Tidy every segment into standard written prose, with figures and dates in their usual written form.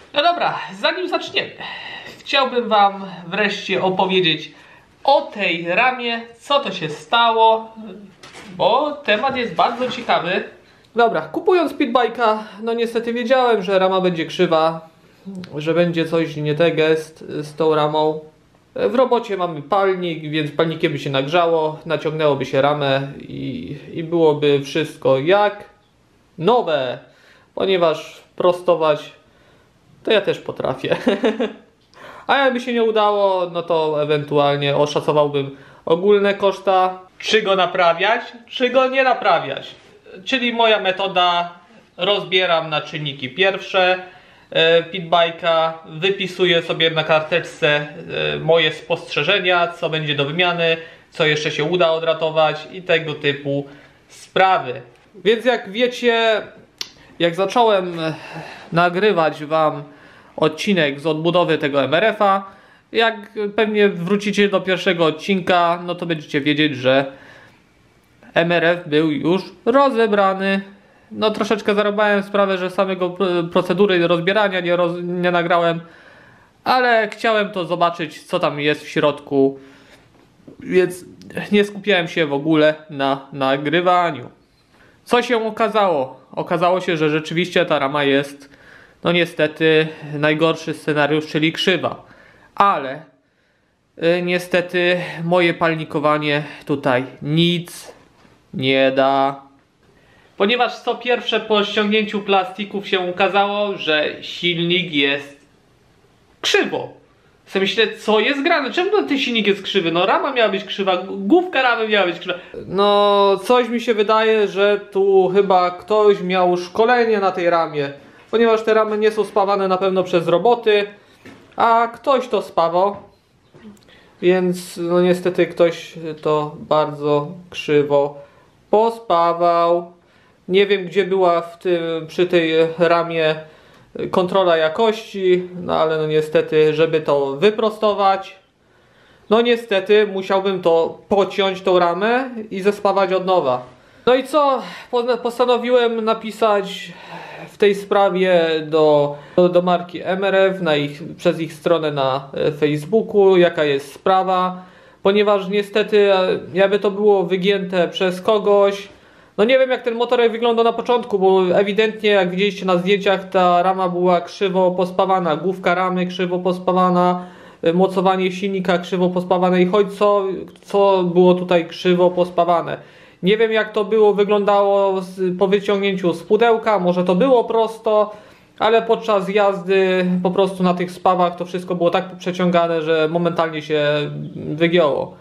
No dobra, zanim zaczniemy, chciałbym wam wreszcie opowiedzieć o tej ramie, co to się stało, bo temat jest bardzo ciekawy. Dobra, kupując Pitbike'a, no niestety wiedziałem, że rama będzie krzywa, że będzie coś nie te gest z tą ramą. W robocie mamy palnik, więc palnikiem by się nagrzało, naciągnęłoby się ramę i byłoby wszystko jak nowe, ponieważ prostować to ja też potrafię. A jakby się nie udało, no to ewentualnie oszacowałbym ogólne koszta. Czy go naprawiać, czy go nie naprawiać. Czyli moja metoda, rozbieram na czynniki pierwsze Pitbike'a, wypisuję sobie na karteczce moje spostrzeżenia, co będzie do wymiany, co jeszcze się uda odratować i tego typu sprawy. Więc jak wiecie, jak zacząłem nagrywać wam odcinek z odbudowy tego MRF-a, jak pewnie wrócicie do pierwszego odcinka, no to będziecie wiedzieć, że MRF był już rozebrany. No troszeczkę zarobałem sprawę, że samego procedury rozbierania nie nagrałem, ale chciałem to zobaczyć, co tam jest w środku, więc nie skupiałem się w ogóle na nagrywaniu. Co się okazało? Okazało się, że rzeczywiście ta rama jest, no niestety, najgorszy scenariusz, czyli krzywa. Ale niestety moje palnikowanie tutaj nic nie da. Ponieważ co pierwsze po ściągnięciu plastików się okazało, że silnik jest krzywo. Sobie myślę, co jest grane? Czemu ten silnik jest krzywy? No rama miała być krzywa, główka ramy miała być krzywa. No coś mi się wydaje, że tu chyba ktoś miał szkolenie na tej ramie. Ponieważ te ramy nie są spawane na pewno przez roboty, a ktoś to spawał. Więc no niestety ktoś to bardzo krzywo pospawał. Nie wiem, gdzie była przy tej ramie kontrola jakości, no ale no niestety, żeby to wyprostować, no niestety musiałbym to pociąć tą ramę i zespawać od nowa. No i co? Postanowiłem napisać w tej sprawie do marki MRF przez ich stronę na Facebooku, jaka jest sprawa, ponieważ niestety jakby to było wygięte przez kogoś. No nie wiem, jak ten motorek wyglądał na początku, bo ewidentnie jak widzieliście na zdjęciach, ta rama była krzywo pospawana, główka ramy krzywo pospawana, mocowanie silnika krzywo pospawane i choć co było tutaj krzywo pospawane. Nie wiem, jak to wyglądało po wyciągnięciu z pudełka, może to było prosto, ale podczas jazdy po prostu na tych spawach to wszystko było tak przeciągane, że momentalnie się wygięło.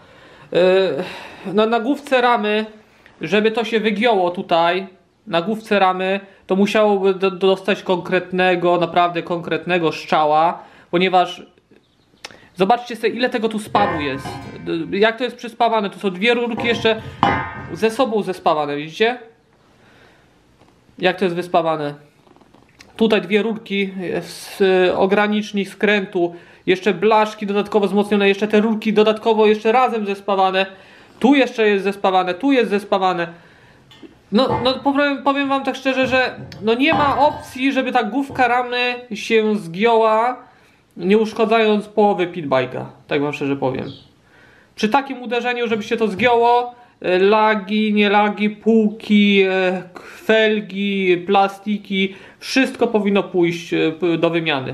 No, na główce ramy, żeby to się wygięło tutaj, na główce ramy, to musiałoby dostać konkretnego, naprawdę konkretnego strzała, ponieważ zobaczcie sobie, ile tego tu spawu jest. Jak to jest przyspawane, to są dwie rurki jeszcze ze sobą zespawane, widzicie? Jak to jest wyspawane. Tutaj dwie rurki, ogranicznik skrętu, jeszcze blaszki dodatkowo wzmocnione, jeszcze te rurki dodatkowo jeszcze razem zespawane. Tu jeszcze jest zespawane, tu jest zespawane. No powiem wam tak szczerze, że no nie ma opcji, żeby ta główka ramy się zgięła, nie uszkadzając połowy Pitbike'a. Tak wam szczerze powiem. Przy takim uderzeniu, żeby się to zgięło, lagi, nie lagi, półki, felgi, plastiki, wszystko powinno pójść do wymiany.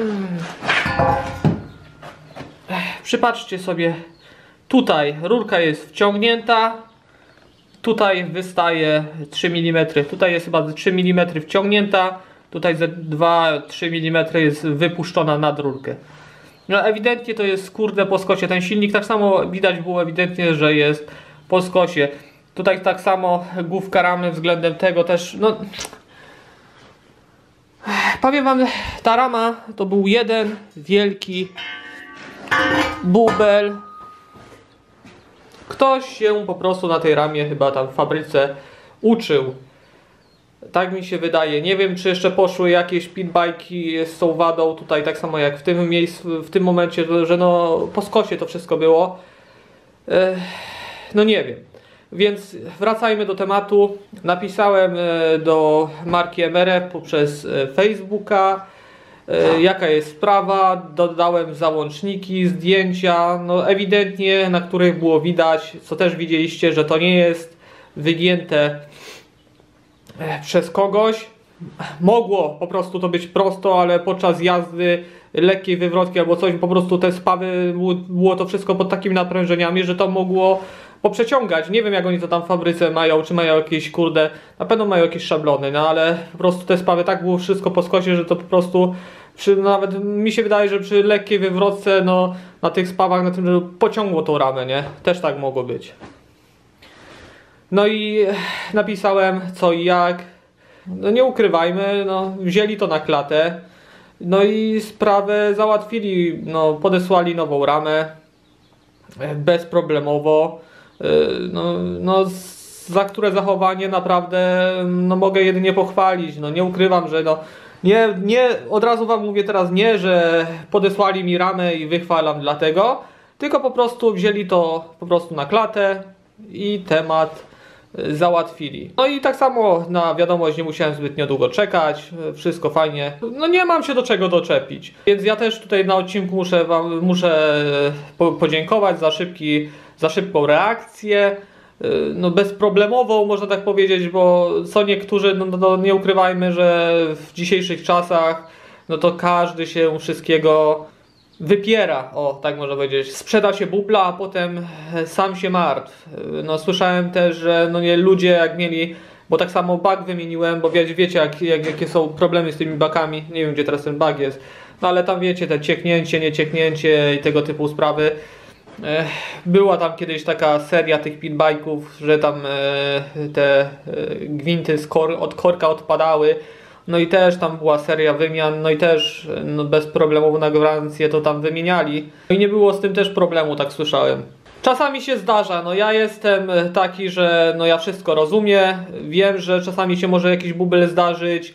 Przypatrzcie sobie. Tutaj rurka jest wciągnięta, tutaj wystaje 3 mm, tutaj jest chyba 3 mm wciągnięta, tutaj ze 2-3 mm jest wypuszczona nad rurkę. No ewidentnie to jest kurde po skosie, ten silnik tak samo widać było ewidentnie, że jest po skosie. Tutaj tak samo główka ramy względem tego też, no... Powiem wam, ta rama to był jeden wielki bubel. Ktoś się po prostu na tej ramie chyba tam w fabryce uczył. Tak mi się wydaje. Nie wiem, czy jeszcze poszły jakieś pitbike'i z tą wadą tutaj, tak samo jak w tym miejscu, w tym momencie, że no po skosie to wszystko było. No nie wiem. Więc wracajmy do tematu. Napisałem do marki MRF poprzez Facebooka. jaka jest sprawa, dodałem załączniki, zdjęcia, no ewidentnie, na których było widać, co też widzieliście, że to nie jest wygięte przez kogoś. Mogło po prostu to być prosto, ale podczas jazdy lekkiej wywrotki albo coś, po prostu te spawy, było to wszystko pod takimi naprężeniami, że to mogło poprzeciągać. Nie wiem, jak oni to tam w fabryce mają, czy mają jakieś, kurde, na pewno mają jakieś szablony, no ale po prostu te spawy, tak było wszystko po skosie, że to po prostu nawet mi się wydaje, że przy lekkiej wywrotce, no na tych spawach, na tym, że pociągło tą ramę, nie? Też tak mogło być. No i napisałem co i jak. No nie ukrywajmy, no wzięli to na klatę. No i sprawę załatwili, no podesłali nową ramę bezproblemowo. No za które zachowanie naprawdę no mogę jedynie pochwalić. No nie ukrywam, że no nie od razu wam mówię teraz nie, że podesłali mi ramę i wychwalam dlatego, tylko po prostu wzięli to po prostu na klatę i temat załatwili. No i tak samo na wiadomość nie musiałem zbytnio długo czekać, wszystko fajnie. No nie mam się do czego doczepić. Więc ja też tutaj na odcinku muszę podziękować za szybką reakcję. No bezproblemową, można tak powiedzieć, bo co niektórzy, no nie ukrywajmy, że w dzisiejszych czasach no to każdy się wszystkiego wypiera, o tak można powiedzieć. Sprzeda się bubla, a potem sam się martw. No słyszałem też, że no nie ludzie jak mieli, bo tak samo bak wymieniłem, bo wiecie jakie są problemy z tymi bakami. Nie wiem, gdzie teraz ten bak jest, no ale tam wiecie, te cieknięcie, niecieknięcie i tego typu sprawy. Była tam kiedyś taka seria tych pitbike'ów, że tam te gwinty od korka odpadały. No i też tam była seria wymian, no i też no bezproblemowo na gwarancję to tam wymieniali. No i nie było z tym też problemu, tak słyszałem. Czasami się zdarza, no ja jestem taki, że no ja wszystko rozumiem. Wiem, że czasami się może jakiś bubel zdarzyć.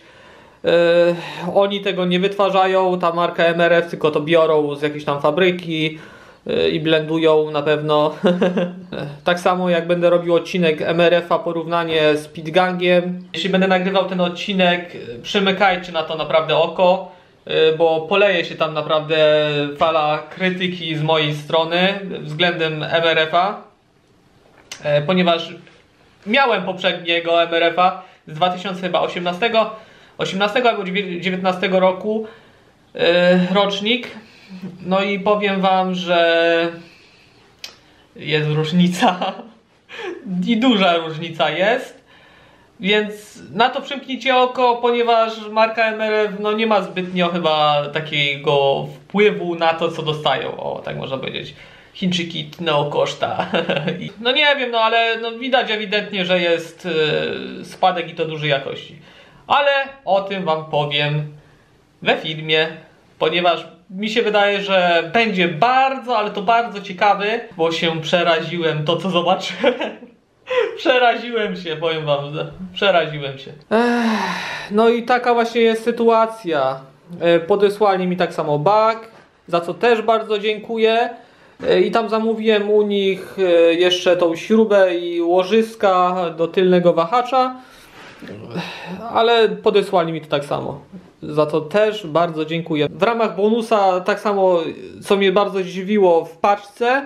Oni tego nie wytwarzają, ta marka MRF, tylko to biorą z jakiejś tam fabryki i blendują na pewno. Tak samo jak będę robił odcinek MRF-a, porównanie z Pitgangiem. Jeśli będę nagrywał ten odcinek, przymykajcie na to naprawdę oko, bo poleje się tam naprawdę fala krytyki z mojej strony względem MRF-a, ponieważ miałem poprzedniego MRF-a z 2018 albo 2019 roku, rocznik. No i powiem wam, że jest różnica i duża różnica jest, więc na to przymknijcie oko, ponieważ marka MRF no nie ma zbytnio chyba takiego wpływu na to, co dostają, o tak można powiedzieć. Chińczyki tną koszta. No nie wiem, no ale no widać ewidentnie, że jest spadek i to dużej jakości. Ale o tym wam powiem we filmie, ponieważ mi się wydaje, że będzie bardzo, ale to bardzo ciekawy, bo się przeraziłem to, co zobaczyłem. Przeraziłem się, powiem wam, przeraziłem się. No i taka właśnie jest sytuacja. Podesłali mi tak samo bak, za co też bardzo dziękuję. I tam zamówiłem u nich jeszcze tą śrubę i łożyska do tylnego wahacza. Ale podesłali mi to tak samo. Za to też bardzo dziękuję. W ramach bonusa tak samo, co mnie bardzo zdziwiło w paczce,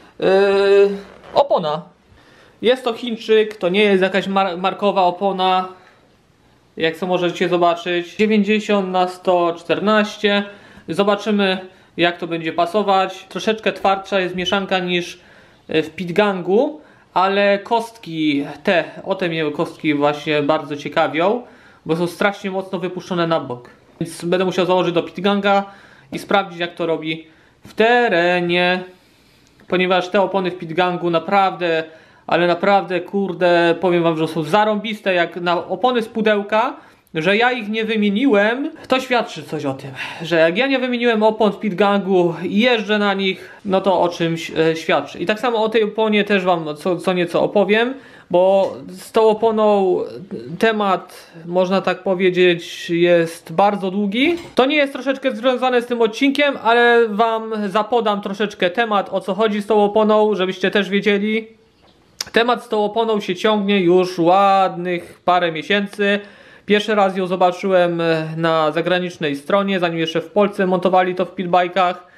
opona. Jest to Chińczyk, to nie jest jakaś markowa opona, jak co możecie zobaczyć. 90 na 114. Zobaczymy, jak to będzie pasować. Troszeczkę twardsza jest mieszanka niż w Pitgangu, ale kostki te mnie kostki właśnie bardzo ciekawią, bo są strasznie mocno wypuszczone na bok. Więc będę musiał założyć do Pitganga i sprawdzić, jak to robi w terenie. Ponieważ te opony w Pitgangu naprawdę, ale naprawdę, kurde, powiem wam, że są zarąbiste jak na opony z pudełka. Że ja ich nie wymieniłem, to świadczy coś o tym. Że jak ja nie wymieniłem opon w Pitgangu i jeżdżę na nich, no to o czymś świadczy. I tak samo o tej oponie też wam co nieco opowiem, bo z tą oponą temat, można tak powiedzieć, jest bardzo długi. To nie jest troszeczkę związane z tym odcinkiem, ale wam zapodam troszeczkę temat, o co chodzi z tą oponą, żebyście też wiedzieli. Temat z tą oponą się ciągnie już ładnych parę miesięcy. Pierwszy raz ją zobaczyłem na zagranicznej stronie, zanim jeszcze w Polsce montowali to w pitbajkach.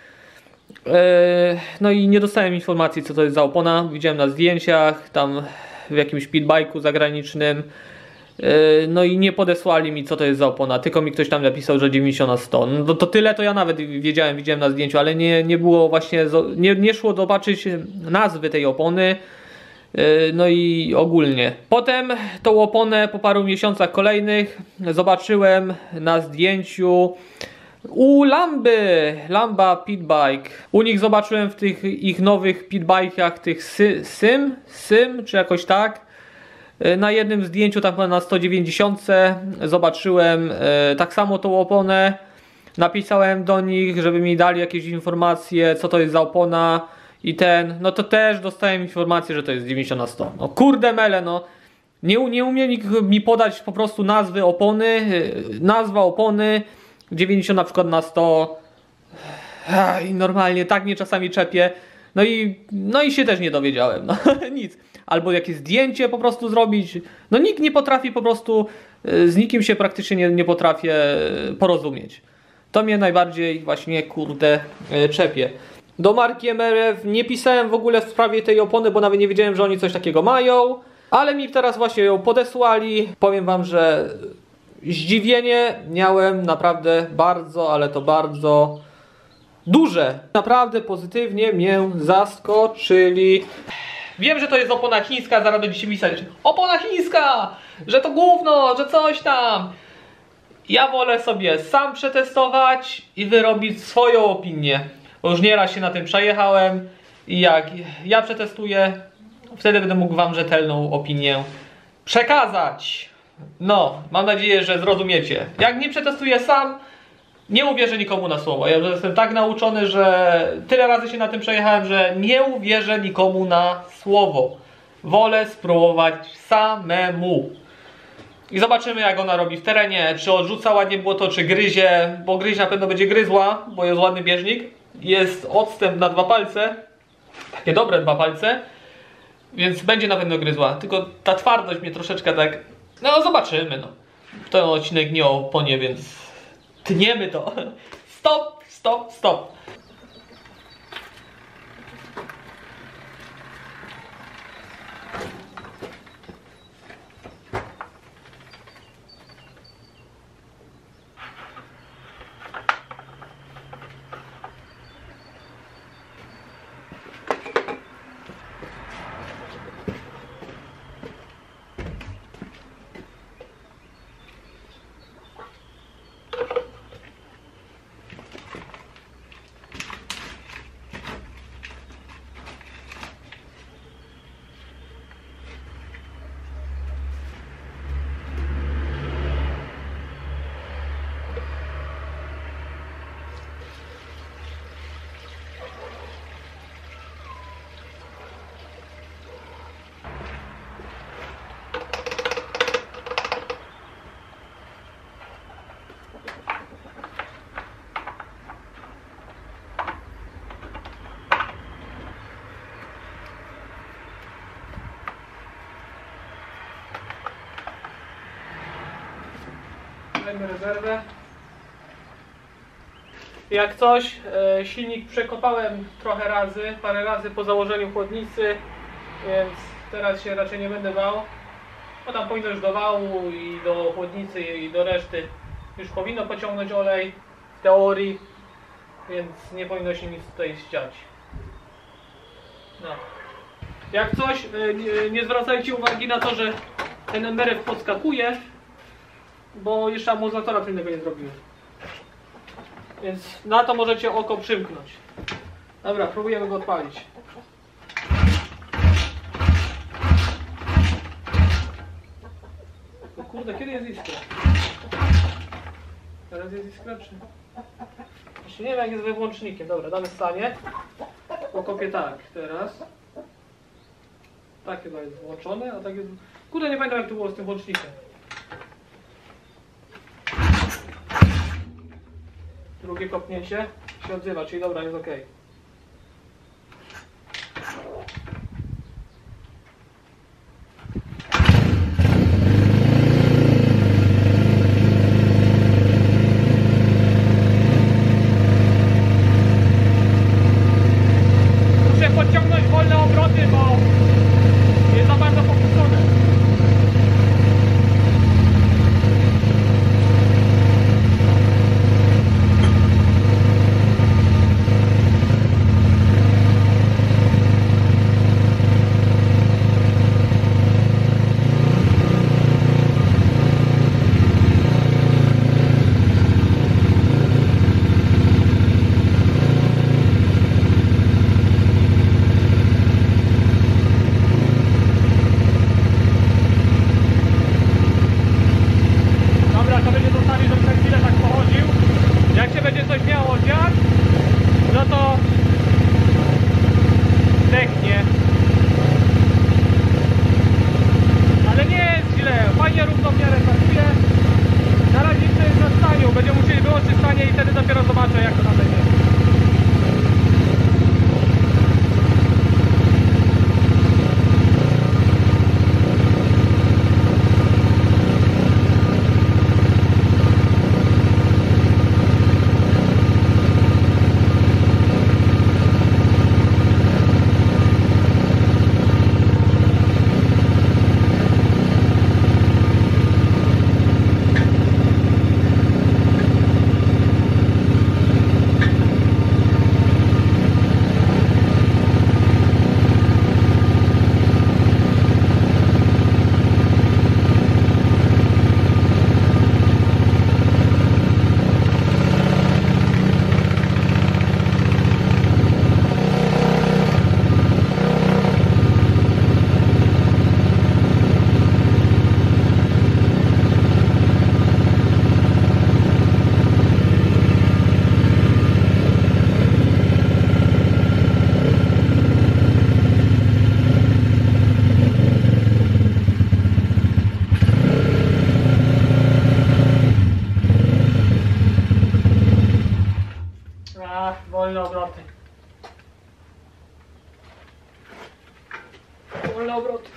No i nie dostałem informacji, co to jest za opona. Widziałem na zdjęciach, tam w jakimś pitbajku zagranicznym. No i nie podesłali mi, co to jest za opona, tylko mi ktoś tam napisał, że 90/100. No to tyle to ja nawet wiedziałem na zdjęciu, ale nie było właśnie, nie szło zobaczyć nazwy tej opony. No i ogólnie. Potem tą oponę po paru miesiącach kolejnych zobaczyłem na zdjęciu u Lamba Pitbike. U nich zobaczyłem w tych ich nowych pitbajkach, tych Sim, czy jakoś tak. Na jednym zdjęciu, tam na 190 zobaczyłem tak samo tą oponę. Napisałem do nich, żeby mi dali jakieś informacje, co to jest za opona i no to też dostałem informację, że to jest 90/100. No kurde mele, no. Nie umie nikt mi podać po prostu nazwy opony, nazwa opony 90 na przykład na 100. I normalnie tak mnie czasami czepie. No i się też nie dowiedziałem. No, nic. Albo jakieś zdjęcie po prostu zrobić. No nikt nie potrafi po prostu, z nikim się praktycznie nie potrafię porozumieć. To mnie najbardziej właśnie kurde czepie. Do marki MRF nie pisałem w ogóle w sprawie tej opony, bo nawet nie wiedziałem, że oni coś takiego mają. Ale mi teraz właśnie ją podesłali. Powiem wam, że zdziwienie miałem naprawdę bardzo, ale to bardzo duże. Naprawdę pozytywnie mnie zaskoczyli. Wiem, że to jest opona chińska, zaraz będziecie pisać, opona chińska, że to gówno, że coś tam. Ja wolę sobie sam przetestować i wyrobić swoją opinię. Bo już nieraz się na tym przejechałem i jak ja przetestuję, wtedy będę mógł wam rzetelną opinię przekazać. No, mam nadzieję, że zrozumiecie. Jak nie przetestuję sam, nie uwierzę nikomu na słowo. Ja jestem tak nauczony, że tyle razy się na tym przejechałem, że nie uwierzę nikomu na słowo. Wolę spróbować samemu. I zobaczymy, jak ona robi w terenie. Czy odrzuca ładnie błoto, czy gryzie. Bo gryź na pewno będzie gryzła, bo jest ładny bieżnik. Jest odstęp na 2 palce. Takie dobre 2 palce. Więc będzie na pewno gryzła. Tylko ta twardość mnie troszeczkę tak... No zobaczymy, no. Ten odcinek nie o oponie, więc... Tniemy to. Stop, stop, stop. Dajmy rezerwę. Jak coś, silnik przekopałem trochę razy, parę razy po założeniu chłodnicy, więc teraz się raczej nie będę bał. Bo tam powinno już do wału i do chłodnicy i do reszty już powinno pociągnąć olej w teorii, więc nie powinno się nic tutaj dziać. No. Jak coś, nie zwracajcie uwagi na to, że ten MRF podskakuje, bo jeszcze amortyzatora tylnego nie zrobiłem. Więc na to możecie oko przymknąć. Dobra, próbujemy go odpalić. O kurde, kiedy jest iskra? Teraz jest iskra, czy... Właśnie nie wiem, jak jest we włącznikiem. Dobra, damy stanie. Pokopię tak, teraz. Tak chyba jest włączone, a tak jest... Kurde, nie pamiętam, jak to było z tym włącznikiem. Drugie kopnięcie się odzywa, czyli dobra, jest ok. coś miało dziać, no to zdechnie. Ale nie jest źle, fajnie równomiernie pracuje. Na razie jeszcze jest na staniu, będziemy musieli wyłączyć stanie i wtedy dopiero zobaczę, jak to tam będzie. Wolne obroty. Wolne obroty.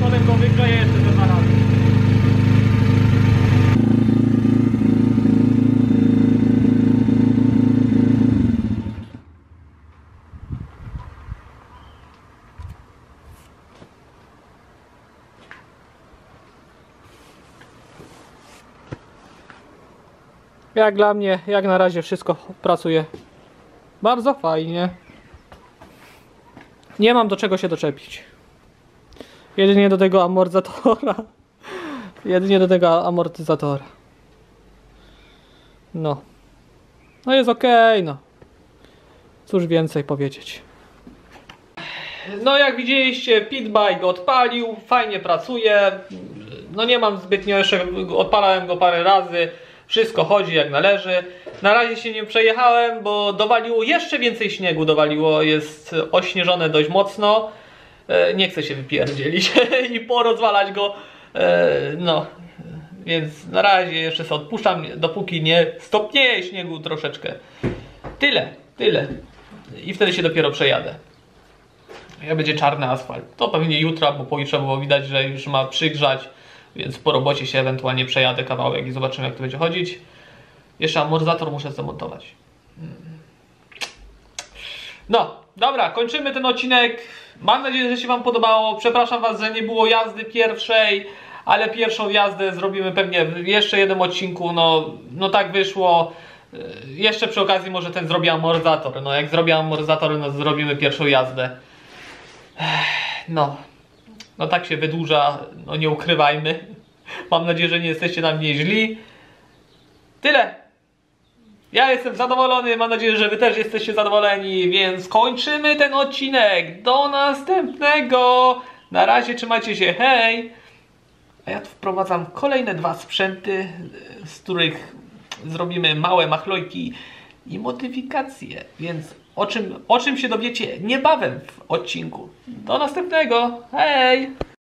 Potem go wykleję jeszcze te 2 razy. Jak dla mnie, jak na razie wszystko pracuje bardzo fajnie. Nie mam do czego się doczepić. Jedynie do tego amortyzatora. Jedynie do tego amortyzatora. No. No jest ok, no. Cóż więcej powiedzieć. No jak widzieliście, Pitbike odpalił, fajnie pracuje. No nie mam zbytnio jeszcze, odpalałem go parę razy. Wszystko chodzi jak należy. Na razie się nie przejechałem, bo dowaliło jeszcze więcej śniegu. Dowaliło, jest ośnieżone dość mocno. Nie chcę się wypierdzielić i porozwalać go. No, więc na razie jeszcze sobie odpuszczam, dopóki nie stopnieje śniegu troszeczkę. Tyle. I wtedy się dopiero przejadę. Jak będzie czarny asfalt, to pewnie jutro albo pojutrze, bo widać, że już ma przygrzać. Więc po robocie się ewentualnie przejadę kawałek i zobaczymy, jak to będzie chodzić. Jeszcze amortyzator muszę zamontować. No, dobra, kończymy ten odcinek. Mam nadzieję, że się wam podobało. Przepraszam was, że nie było jazdy pierwszej, ale pierwszą jazdę zrobimy pewnie w jeszcze jednym odcinku. No tak wyszło. Jeszcze przy okazji może ten zrobię amortyzator. No jak zrobię amortyzator, no zrobimy pierwszą jazdę. No tak się wydłuża, no nie ukrywajmy. Mam nadzieję, że nie jesteście na mnie źli. Tyle. Ja jestem zadowolony, mam nadzieję, że wy też jesteście zadowoleni, więc kończymy ten odcinek. Do następnego. Na razie, trzymajcie się, hej. A ja tu wprowadzam kolejne 2 sprzęty, z których zrobimy małe machlojki i modyfikacje. Więc o czym się dowiecie niebawem w odcinku. Do następnego, hej.